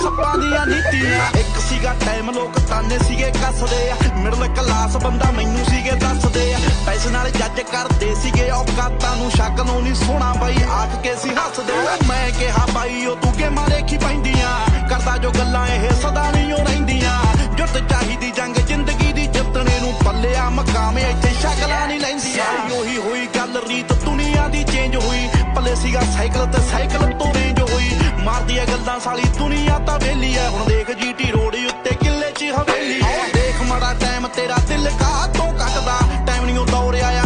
ਸੱਪਾਂ ਦੀਆਂ ਨੀਤੀਆਂ। ਇੱਕ ਸੀਗਾ ਟਾਈਮ ਲੋਕ ਤਾਨੇ ਸੀਗੇ ਕੱਸਦੇ ਆ, ਮਿਡਲ ਕਲਾਸ ਬੰਦਾ ਮੈਨੂੰ ਸੀਗੇ ਦੱਸਦੇ ਆ। ਪੈਸੇ ਨਾਲ ਜੱਜ ਕਰਦੇ ਸੀਗੇ ਔਕਾਤਾਂ ਨੂੰ, ਸ਼ੱਕ ਨੂੰ ਨਹੀਂ ਸੋਹਣਾ ਬਾਈ ਆਖ ਕੇ ਸੀ ਹੱਸਦੇ। ਮੈਂ ਕਿਹਾ ਬਾਈ ਉਹ ਤੂੰ ਗੇਮਾਂ ਦੇਖੀ ਪੈਂਦੀਆਂ, ਕਰਦਾ ਜੋ ਗੱਲਾਂ ਇਹ ਸਦਾ ਨਹੀਂ ਓ ਰਹਿੰਦੀਆਂ। ਜੁੱਤ ਚਾਹੀਦੀ ਜੰਗ ਜ਼ਿੰਦਗੀ ਦੀ ਜਿੱਤਣੇ ਨੂੰ, ਪੱਲਿਆ ਮਕਾਮ ਇੱਥੇ ਸ਼ਕਲਾਂ ਨਹੀਂ ਲੈਂਦੀਆਂ। ਉਹੀ ਹੋਈ ਗੱਲ ਰੀਤ ਦੁਨੀਆ ਦੀ ਚੇਂਜ ਹੋਈ, ਪੱਲੇ ਸੀਗਾ ਸਾਈਕਲ ਤੇ ਸਾਈਕਲ ਤੋਂ ਰੇਂਜ ਹੋਈ। ਮਾਰਦੀ ਐ ਗੱਲਾਂ ਸਾਲੀ ਦੁਨੀਆ ਤਾਂ ਵੇਲੀ ਐ, ਹੁਣ ਦੇਖ ਜੀਟੀ ਰੋਡ ਉੱਤੇ ਕਿੱਲੇ 'ਚ ਹਵੇਲੀ। ਦੇਖ ਮਾੜਾ ਟਾਈਮ ਤੇਰਾ ਦਿਲ ਕਾਹ ਤੋਂ ਕੱਟਦਾ, ਟਾਈਮ ਨਹੀਂ ਉਹ ਦੌਰ ਆਇਆ